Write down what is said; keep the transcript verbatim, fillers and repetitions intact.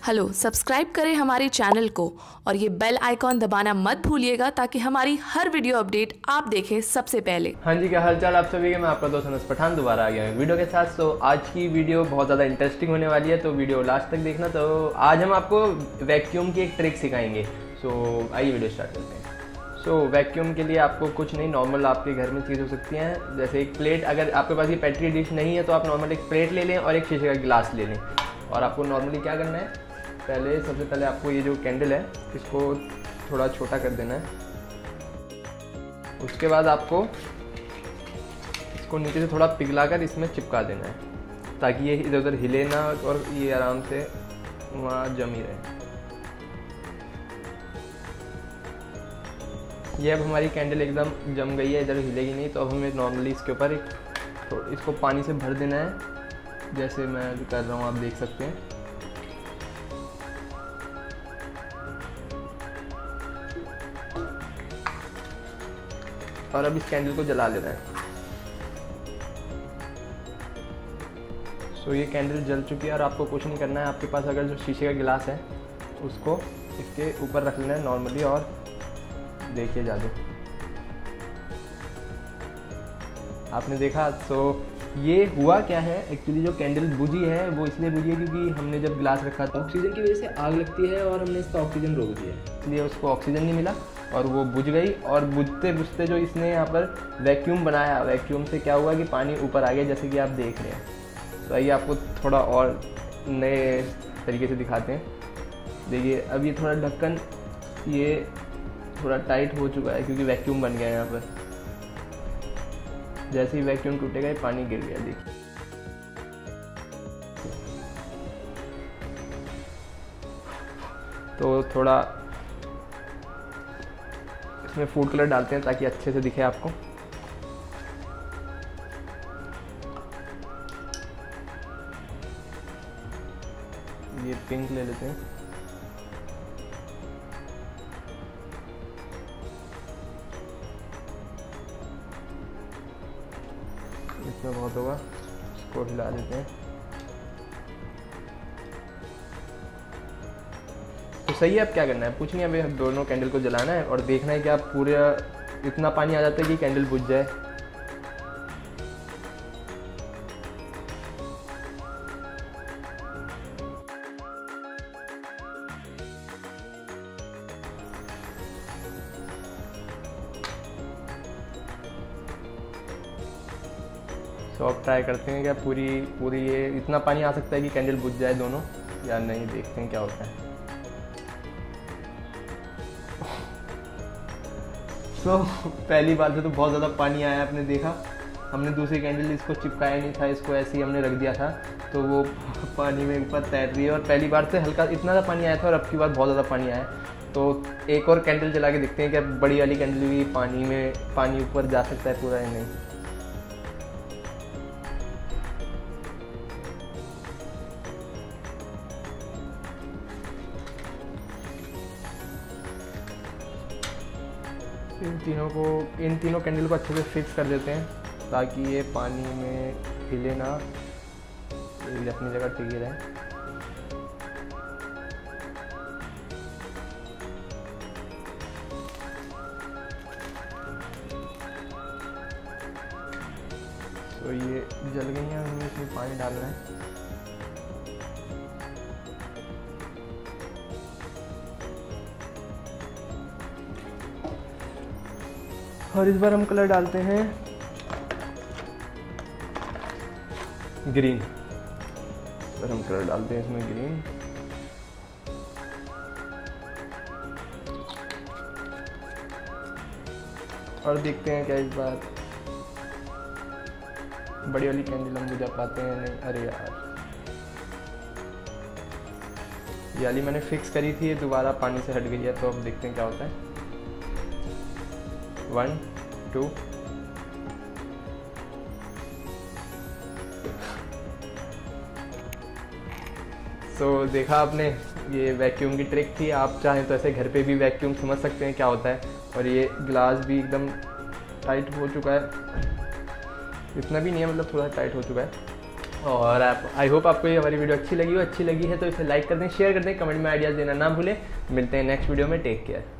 Hello, subscribe करें हमारे channel को और ये बेल आइकॉन दबाना मत भूलिएगा ताकि हमारी हर वीडियो अपडेट आप देखें सबसे पहले। हाँ जी, क्या हालचाल आप सभी के। मैं आपका दोस्त अनस पठान दोबारा आ गया हूँ वीडियो के साथ। तो आज की वीडियो बहुत ज़्यादा इंटरेस्टिंग होने वाली है, तो वीडियो लास्ट तक देखना। तो आज हम आपको वैक्यूम की एक ट्रिक सिखाएंगे। सो आइए वीडियो स्टार्ट करते हैं। सो so, वैक्यूम के लिए आपको कुछ नहीं, नॉर्मल आपके घर में चीज़ हो सकती हैं, जैसे एक प्लेट। अगर आपके पास ये पेट्री डिश नहीं है तो आप नॉर्मल एक प्लेट ले लें और एक शीशे का गिलास ले लें। और आपको नॉर्मली क्या करना है, पहले सबसे पहले आपको ये जो कैंडल है इसको थोड़ा छोटा कर देना है। उसके बाद आपको इसको नीचे से थोड़ा पिघलाकर इसमें चिपका देना है ताकि ये इधर उधर हिले ना और ये आराम से वहाँ जमी रहे। ये अब हमारी कैंडल एकदम जम गई है, इधर हिलेगी नहीं। तो अब हमें नॉर्मली इसके ऊपर एक तो इसको पानी से भर देना है, जैसे मैं कर रहा हूँ, आप देख सकते हैं। और अब इस कैंडल को जला लेना है। सो ये कैंडल जल चुकी है और आपको कुछ नहीं करना है। आपके पास अगर जो शीशे का गिलास है उसको इसके ऊपर रख लेना है नॉर्मली, और देखिए जादू आपने देखा। तो ये हुआ क्या है, एक्चुअली जो कैंडल बुझी है वो इसलिए बुझी है क्योंकि हमने जब गिलास रखा था ऑक्सीजन की वजह से आग लगती है और हमने इसका ऑक्सीजन रोक दिया, इसलिए उसको ऑक्सीजन नहीं मिला और वो बुझ गई। और बुझते बुझते जो इसने यहाँ पर वैक्यूम बनाया, वैक्यूम से क्या हुआ कि पानी ऊपर आ गया, जैसे कि आप देख रहे हैं। तो आइए आपको थोड़ा और नए तरीके से दिखाते हैं। देखिए अब ये थोड़ा ढक्कन ये थोड़ा टाइट हो चुका है क्योंकि वैक्यूम बन गया है यहाँ पर। जैसे ही वैक्यूम टूटेगा ये पानी गिर गया, देखिए। तो थोड़ा इसमें फूड कलर डालते हैं ताकि अच्छे से दिखे आपको। ये पिंक ले लेते हैं। इसमें बहुत होगा, इसको हिला देते हैं। तो सही है। अब क्या करना है, कुछ नहीं, हमें दोनों कैंडल को जलाना है और देखना है कि आप पूरे इतना पानी आ जाता है कि कैंडल बुझ जाए। तो अब ट्राई करते हैं क्या पूरी पूरी ये इतना पानी आ सकता है कि कैंडल बुझ जाए दोनों, या नहीं, देखते हैं क्या होता है। तो so, पहली बार से तो बहुत ज़्यादा पानी आया, आपने देखा। हमने दूसरी कैंडल इसको चिपकाया नहीं था, इसको ऐसे ही हमने रख दिया था, तो वो पानी में ऊपर तैर रही है। और पहली बार से हल्का इतना ज़्यादा पानी आया था और अब की बार बहुत ज़्यादा पानी आया। तो एक और कैंडल जला के देखते हैं कि अब बड़ी वाली कैंडल भी पानी में पानी ऊपर जा सकता है पूरा या नहीं। इन तीनों को इन तीनों कैंडल को अच्छे से फिक्स कर देते हैं ताकि ये पानी में हिले ना, ये अपनी जगह टिके रहे। तो ये जल गई हैं, हमें इसमें पानी डालना है। और इस बार हम कलर डालते हैं ग्रीन। पर हम कलर डालते हैं इसमें ग्रीन। और देखते हैं क्या इस बार बड़ी वाली कैंडल हम बुझा पाते हैं नहीं। अरे यार, ये वाली मैंने फिक्स करी थी, ये दोबारा पानी से हट गई है। तो अब देखते हैं क्या होता है। वन टू सो so, देखा आपने, ये वैक्यूम की ट्रिक थी। आप चाहें तो ऐसे घर पे भी वैक्यूम समझ सकते हैं क्या होता है। और ये ग्लास भी एकदम टाइट हो चुका है, इतना भी नहीं है, मतलब थोड़ा टाइट हो चुका है। और आप आई होप आपको ये हमारी वीडियो अच्छी लगी हो। अच्छी लगी है तो इसे लाइक कर दें, शेयर कर दें, कमेंट में आइडियाज़ देना ना भूलें। मिलते हैं नेक्स्ट वीडियो में, टेक केयर।